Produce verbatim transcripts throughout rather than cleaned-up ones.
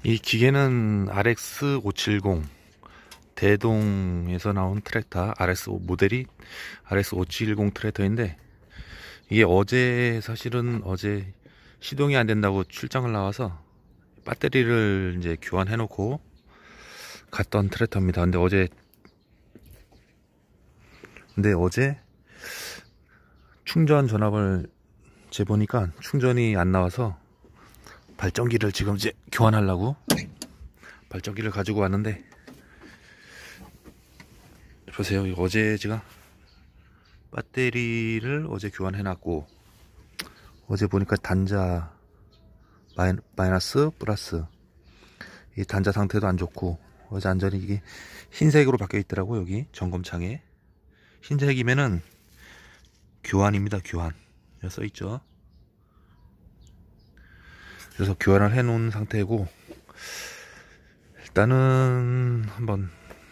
이 기계는 알엑스 오백칠십 대동에서 나온 트랙터 알엑스 모델이 알엑스 오백칠십 트랙터인데, 이게 어제 사실은 어제 시동이 안 된다고 출장을 나와서 배터리를 이제 교환해 놓고 갔던 트랙터입니다. 근데 어제 근데 어제 충전 전압을 재보니까 충전이 안 나와서 발전기를 지금 이제 교환하려고 발전기를 가지고 왔는데, 보세요. 어제 제가 배터리를 어제 교환해 놨고, 어제 보니까 단자 마이, 마이너스 플러스, 이 단자 상태도 안 좋고, 어제 완전히 이게 흰색으로 바뀌어 있더라고. 여기 점검창에 흰색이면은 교환입니다. 교환 써 있죠. 그래서 교환을 해 놓은 상태고, 일단은 한번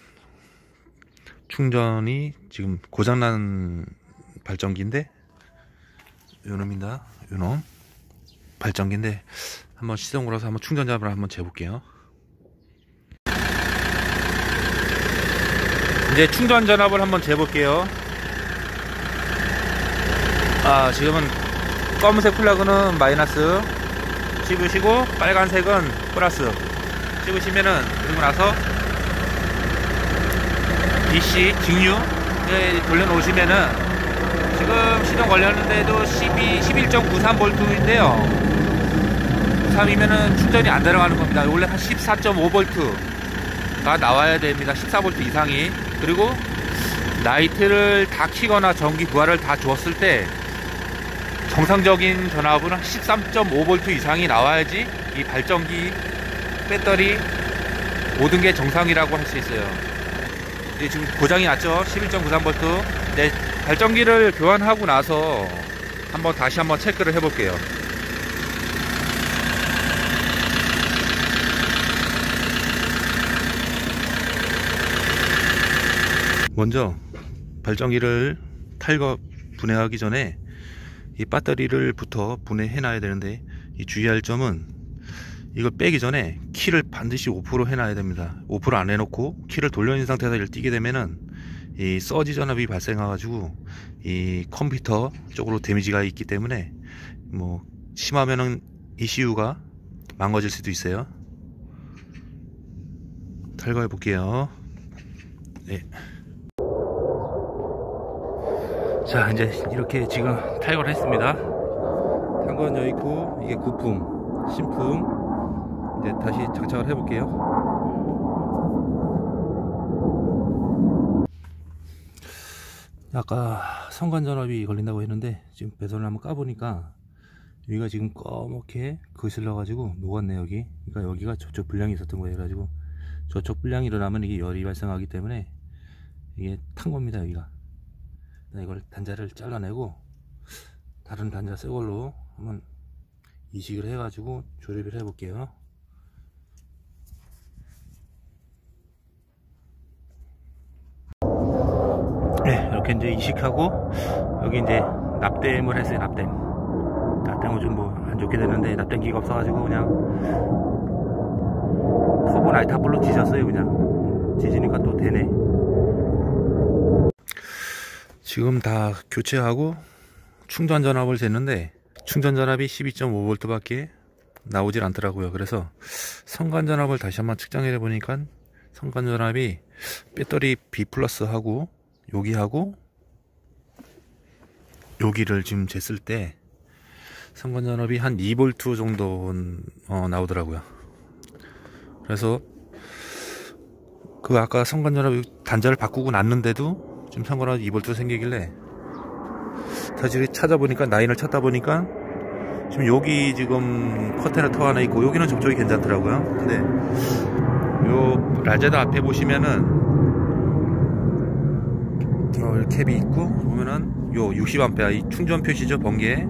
충전이 지금 고장난 발전기인데, 요놈입니다. 요놈 발전기인데 한번 시동 걸어서 한번 충전 잡을 한번 재볼게요. 이제 충전 전압을 한번 재볼게요. 아, 지금은 검은색 플러그는 마이너스 찍으시고, 빨간색은 플러스 찍으시면은, 그리고 나서 디씨 직류에 돌려놓으시면은, 지금 시동 걸렸는데도 십이, 십일 점 구삼 볼트인데요 구삼이면은 충전이 안 들어가는 겁니다. 원래 한 십사 점 오 볼트가 나와야 됩니다. 십사 볼트 이상이. 그리고 라이트를 다 켜거나 전기 부하를 다 주었을 때 정상적인 전압은 십삼 점 오 볼트 이상이 나와야지 이 발전기, 배터리 모든 게 정상이라고 할 수 있어요. 이제 지금 고장이 났죠. 십일 점 구삼 볼트. 네, 발전기를 교환하고 나서 한번 다시 한번 체크를 해 볼게요. 먼저 발전기를 탈거 분해하기 전에 이 배터리를 부터 분해해 놔야 되는데, 이 주의할 점은 이걸 빼기 전에 키를 반드시 오 퍼센트 해놔야 됩니다. 오 퍼센트 안 해놓고 키를 돌려놓은 상태에서 이를 띄게 되면은 이 서지 전압이 발생해가지고 이 컴퓨터 쪽으로 데미지가 있기 때문에, 뭐 심하면은 이씨유가 망가질 수도 있어요. 탈거해 볼게요. 네. 자, 이제 이렇게 지금 탈거를 했습니다. 탄건 여기 있고, 이게 부품, 신품. 이제 다시 장착을 해 볼게요. 아까 선관 전압이 걸린다고 했는데, 지금 배선을 한번 까보니까 여기가 지금 검게 거슬러 가지고 녹았네. 여기, 그러니까 여기가 저쪽 불량이 있었던 거예요. 그래가지고 저쪽 불량이 일어나면 이게 열이 발생하기 때문에 이게 탄 겁니다. 여기가. 이걸 단자를 잘라내고 다른 단자 새 걸로 한번 이식을 해 가지고 조립을 해 볼게요. 네, 이렇게 이제 이식하고, 여기 이제 납땜을 했어요. 납땜 납땜은 좀 뭐 안 좋게 되는데, 납땜기가 없어 가지고 그냥 터보 라이터블로 지졌어요. 그냥 지지니까 또 되네. 지금 다 교체하고 충전 전압을 쟀는데 충전 전압이 십이 점 오 볼트 밖에 나오질 않더라고요. 그래서 선관 전압을 다시 한번 측정해 보니까 선관 전압이 배터리 B 플러스 하고 여기하고 여기를 지금 쟀을 때 선관 전압이 한 이 볼트 정도 어, 나오더라고요. 그래서 그 아까 선관 전압 단자를 바꾸고 났는데도 지금 상관없이 이 볼트 생기길래 사실 찾아보니까, 라인을 찾다 보니까 지금 여기 지금 컨테이너 터 하나 있고, 여기는 접촉이 괜찮더라고요. 근데 요 라제다 앞에 보시면은 어, 캡이 있고, 보면은 요 육십 암페어 이 충전 표시죠. 번개.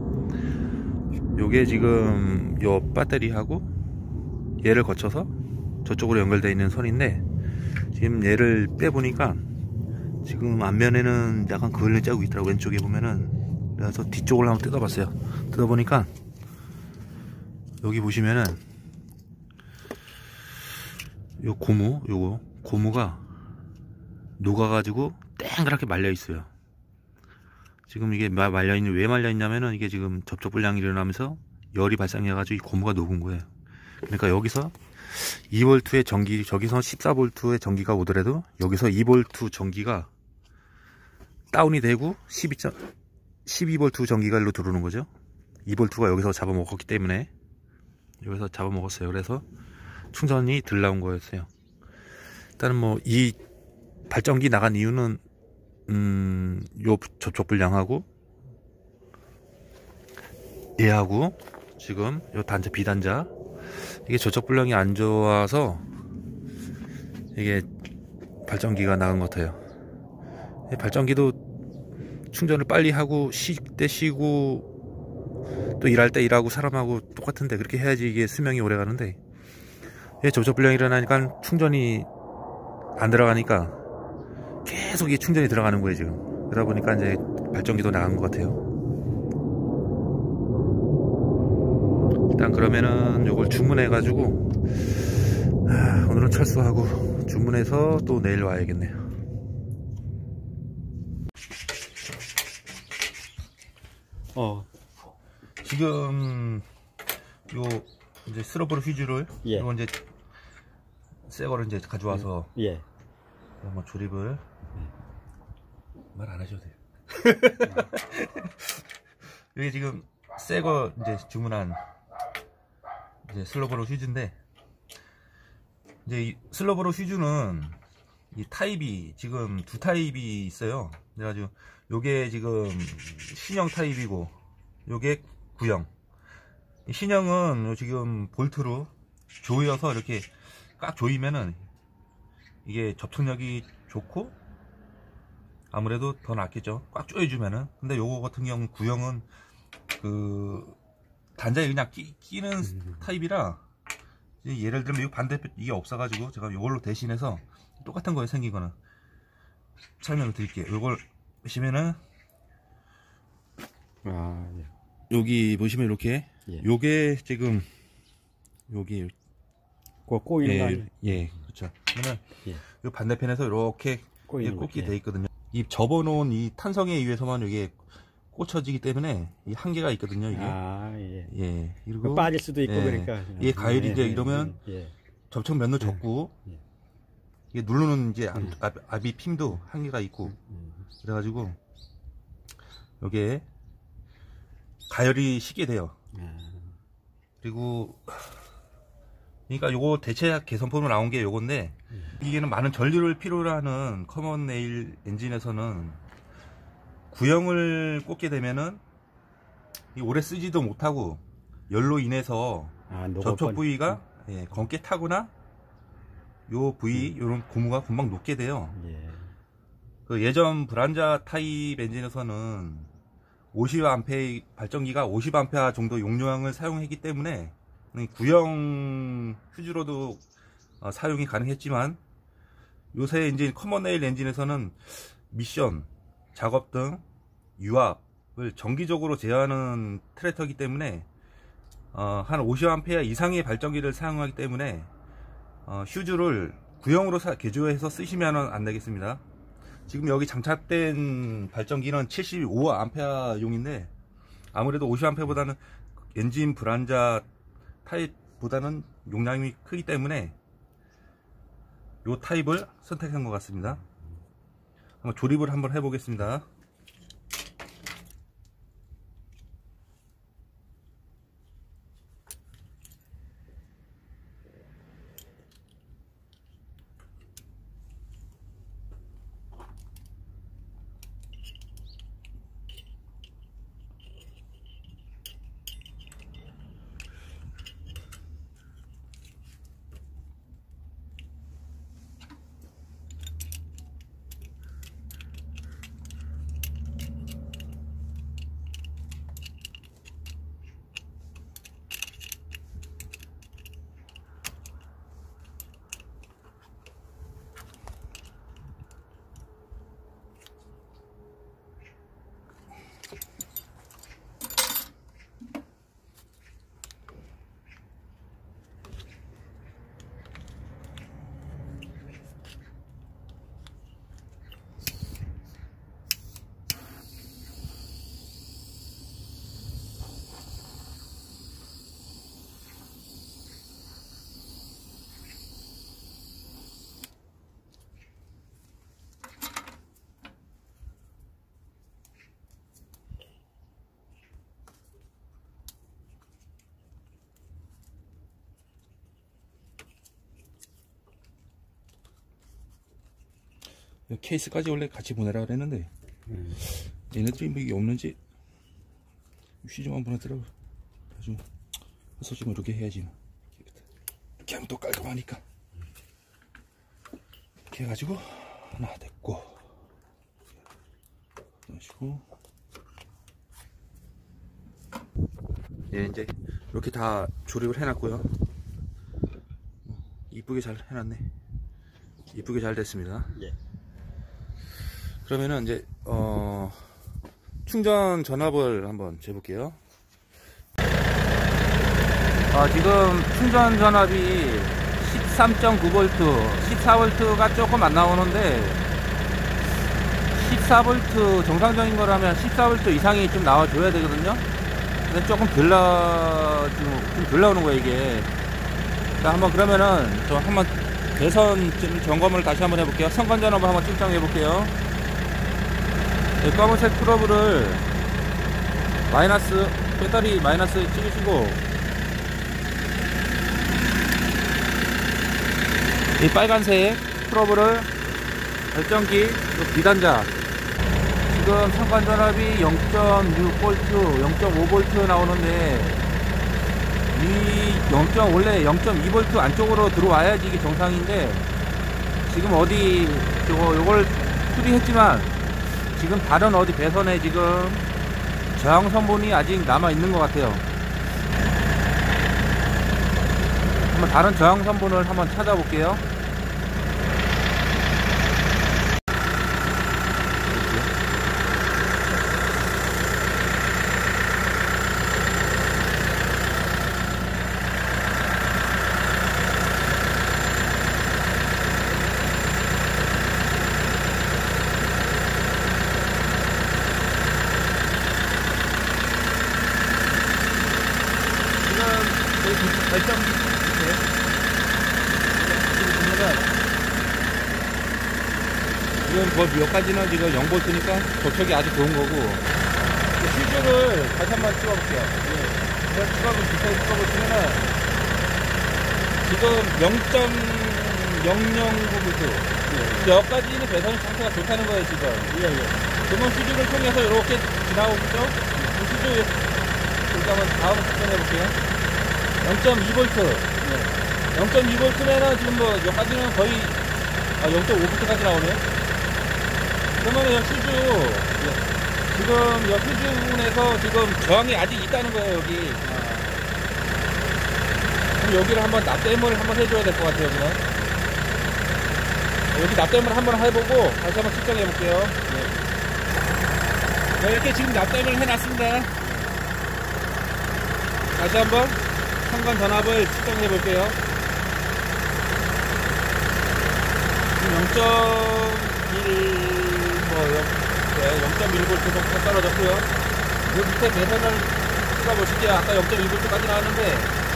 요게 지금 요 배터리하고 얘를 거쳐서 저쪽으로 연결되어 있는 선인데, 지금 얘를 빼보니까 지금 앞면에는 약간 그을린 자국이 있더라고. 왼쪽에 보면은. 그래서 뒤쪽을 한번 뜯어봤어요. 뜯어보니까 여기 보시면은 요 고무, 요거 고무가 녹아가지고 땡그랗게 말려 있어요. 지금 이게 말려 있는 왜 말려 있냐면은 이게 지금 접촉 불량이 일어나면서 열이 발생해가지고 이 고무가 녹은 거예요. 그러니까 여기서 이 볼트의 전기, 저기서 십사 볼트의 전기가 오더라도 여기서 이 볼트 전기가 다운이 되고 십이 볼트 전기가 일로 들어오는 거죠. 이 볼트가 여기서 잡아먹었기 때문에 여기서 잡아먹었어요. 그래서 충전이 덜 나온 거였어요. 일단은 뭐 이 발전기 나간 이유는 음, 요 접촉 불량하고 얘하고 지금 요 단자 비단자 이게 접촉 불량이 안 좋아서 이게 발전기가 나간 것 같아요. 발전기도 충전을 빨리 하고 쉴 때 쉬고 또 일할 때 일하고 사람하고 똑같은데 그렇게 해야지 이게 수명이 오래 가는데 접촉 불량이 일어나니까 충전이 안 들어가니까 계속 이게 충전이 들어가는 거예요 지금. 그러다 보니까 이제 발전기도 나간 것 같아요. 일단 그러면은 요걸 주문해 가지고 아, 오늘은 철수하고 주문해서 또 내일 와야겠네요. 어 지금 요 이제 스로브로 휘즈를 예. 이거 이제 새 거를 이제 가져와서 예. 한번 조립을 말 안 하셔도 돼요. 여기 지금 새 거 이제 주문한 이제 슬로브로 휘즈인데 이제 이 슬로브로 휘즈는 이 타입이 지금 두 타입이 있어요. 그래가지고 요게 지금 신형 타입이고 요게 구형. 신형은 지금 볼트로 조여서 이렇게 꽉 조이면은 이게 접촉력이 좋고 아무래도 더 낫겠죠. 꽉 조여주면은. 근데 요거 같은 경우는 구형은 그 단자에 그냥 끼, 끼는 음. 타입이라 예를 들면 이 반대편 이게 없어가지고 제가 요걸로 대신해서 똑같은 거에 생긴 거는 설명을 드릴게요. 요걸 보시면은 아, 예. 여기 보시면 이렇게 예. 요게 지금 여기 그 꼬이는 예, 거 아니에요? 예, 그렇죠. 그러면 예. 요 반대편에서 이렇게 꽂게 돼 있거든요. 이 접어놓은 이 탄성에 의해서만 이게 꽂혀지기 때문에 이 한계가 있거든요. 이게. 아, 예. 예. 그리고 빠질 수도 있고 예. 그러니까. 이게 가열이 이제 예, 이러면 예. 접촉 면도 적고 예. 이게 누르는 이제 압, 압이 핌도 한계가 있고 그래가지고 요게 가열이 쉽게 돼요. 그리고 그러니까 요거 대체 개선품으로 나온 게 요건데 이게는 많은 전류를 필요로 하는 커먼 네일 엔진에서는 구형을 꽂게 되면은 오래 쓰지도 못하고 열로 인해서 아, 접촉 부위가 예, 검게 타거나 요 부위 음. 요런 고무가 금방 녹게 돼요. 예. 그 예전 브란자 타입 엔진에서는 오십 암페어 발전기가 오십 암페어 정도 용량을 사용했기 때문에 구형 휴즈로도 어, 사용이 가능했지만 요새 이제 커먼 네일 엔진에서는 미션, 작업 등 유압을 정기적으로 제어하는 트랙터이기 때문에 어, 한 오십 암페어 이상의 발전기를 사용하기 때문에 어, 휴즈를 구형으로 사, 개조해서 쓰시면 안 되겠습니다. 지금 여기 장착된 발전기는 칠십오 암페어 용인데 아무래도 오십 암페어보다는 엔진 브란자 타입보다는 용량이 크기 때문에 이 타입을 선택한 것 같습니다. 한번 조립을 한번 해보겠습니다. 케이스까지 원래 같이 보내라 그랬는데 음. 얘네들이 뭐 이게 없는지 휴지 좀 한번 하더라고. 아주 솔직히 뭐 이렇게 해야지. 이렇게 하면 또 깔끔하니까. 이렇게 해가지고 하나 됐고, 넣으시고, 예, 이제 이렇게 다 조립을 해놨고요. 이쁘게 잘 해놨네. 이쁘게 잘 됐습니다. 예. 그러면은 이제 어 충전 전압을 한번 재볼게요. 어, 지금 충전 전압이 십삼 점 구 볼트, 십사 볼트가 조금 안 나오는데 십사 볼트 정상적인 거라면 십사 볼트 이상이 좀 나와줘야 되거든요. 근데 조금 덜 나, 좀 덜 나오는 거예요 이게. 자, 한번 그러면은 저 한번 배선 좀 점검을 다시 한번 해볼게요. 선관 전압을 한번 측정해 볼게요. 네, 검은색 프로브를 마이너스, 배터리 마이너스 찍으시고, 이 빨간색 프로브를 발전기 비단자, 지금 상관 전압이 영 점 육 볼트, 영 점 오 볼트 나오는데 이 영. 원래 영 점 이 볼트 안쪽으로 들어와야지 이게 정상인데, 지금 어디 저거 요걸 수리했지만 지금 다른 어디 배선에 지금 저항 선분이 아직 남아 있는 것 같아요. 한번 다른 저항 선분을 한번 찾아볼게요. 발전기 지금 그 여기까지는 지금 영 볼트니까 도척이 아주 좋은 거고, 퓨즈를 다시 한번 찍어볼게요. 제가 찍어볼 비슷하게 찍어보시면은 지금 영 점 영영구 볼트 여기까지는 배선 상태가 좋다는 거예요 지금. 예예. 그러면 퓨즈를 통해서 이렇게 지나오고 있죠. 퓨즈 여기 한번 다음 측정해 볼게요. 영 점 이 볼트. 네. 영 점 이 볼트면은 지금 뭐 여기까지는 거의 아, 영 점 오 볼트까지 나오네요. 그러면은 이 퓨즈 네. 지금 이 퓨즈 부분에서 지금 저항이 아직 있다는 거예요 여기. 아. 그럼 여기를 한번 납땜을 한번 해줘야 될 것 같아요 여기는. 여기 납땜을 한번 해보고 다시 한번 측정해 볼게요. 네. 네, 이렇게 지금 납땜을 해놨습니다. 다시 한번 상관 전압을 측정해 볼게요. 지금 영 점 일, 뭐, 네, 영 점 일 볼트 정도 떨어졌고요. 그 밑에 배선을 찍어보실게요. 아까 영 점 이 볼트까지 나왔는데,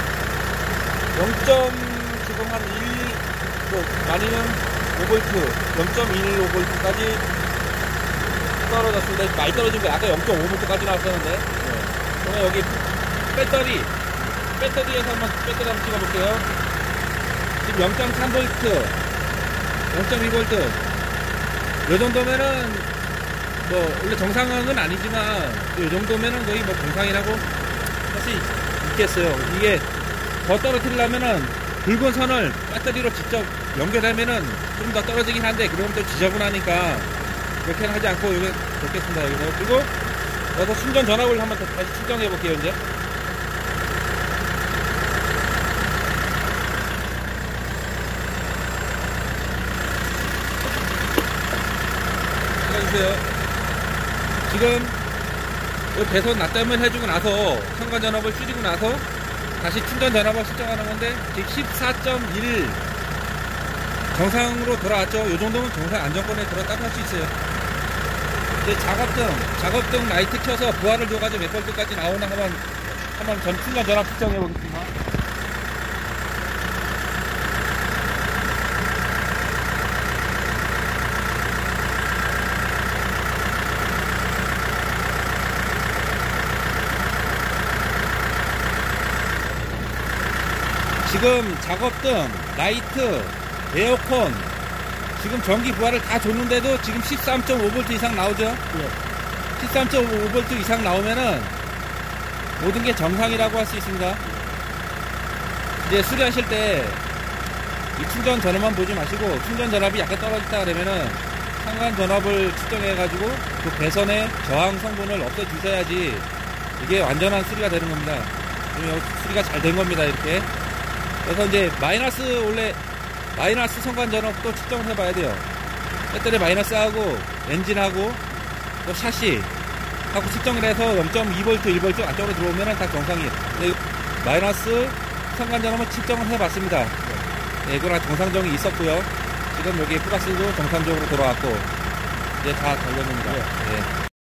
영 점, 지금 한 일, 뭐, 많이는 오 볼트, 영 점 일오 볼트까지 떨어졌습니다. 많이 떨어진 거예요. 아까 영 점 오 볼트까지 나왔었는데. 네. 그러면 여기 배터리, 배터리에서 한번 배터리 한번 찍어볼게요. 지금 영 점 삼 볼트, 영 점 이 볼트. 이 정도면은, 뭐, 원래 정상은 아니지만, 이 정도면은 거의 뭐 정상이라고 할 수 있겠어요. 이게 더 떨어뜨리려면은 붉은 선을 배터리로 직접 연결하면은 좀 더 떨어지긴 한데, 그러면 또 지저분하니까 그렇게는 하지 않고 여기 놓겠습니다. 여기서. 그리고 여기서 충전 전압을 한번 다시 측정해 볼게요, 이제. 지금 배선 납땜을 해주고 나서 상관 전압을 줄이고 나서 다시 충전 전압을 측정하는 건데, 지금 십사 점 일 정상으로 돌아왔죠. 이 정도면 정상 안정권에 들어갔다고 할 수 있어요. 이제 작업등, 작업등 라이트 켜서 부하를 줘가지고 몇 볼트까지 나오나 한번 한번 전 충전 전압 측정해 보겠습니다. 지금 작업등, 라이트, 에어컨 지금 전기 부하를 다 줬는데도 지금 십삼 점 오 볼트 이상 나오죠? 예. 십삼 점 오 볼트 이상 나오면은 모든 게 정상이라고 할 수 있습니다. 이제 수리하실 때 이 충전 전압만 보지 마시고 충전 전압이 약간 떨어졌다 그러면은 상관 전압을 측정해 가지고 그 배선의 저항 성분을 없애 주셔야지 이게 완전한 수리가 되는 겁니다. 지금 수리가 잘 된 겁니다. 이렇게. 그래서 이제 마이너스 원래 마이너스 성관 전압도 측정을 해봐야 돼요. 배터리 마이너스하고 엔진하고 또 샤시 하고 측정을 해서 영 점 이 볼트, 일 볼트 안쪽으로 들어오면 다 정상이에요. 마이너스 성관 전압은 측정을 해봤습니다. 네, 이거랑 정상적이 있었고요. 지금 여기 플러스도 정상적으로 돌아왔고 이제 다 잘 됩니다. 네.